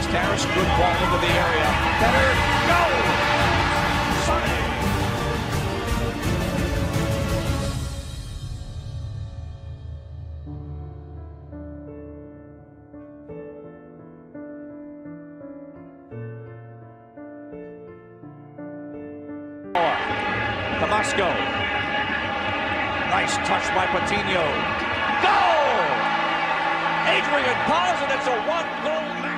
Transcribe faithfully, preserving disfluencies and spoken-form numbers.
Harris, good ball into the area. Better go! Sonny! Tomasco. Nice touch by Patino. Goal! Adrian Paz, and it's a one-goal match.